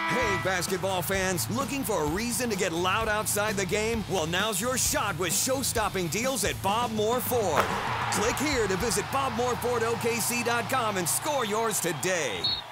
Hey, basketball fans, looking for a reason to get loud outside the game? Well, now's your shot with show-stopping deals at Bob Moore Ford. Click here to visit BobMooreFordOKC.com and score yours today.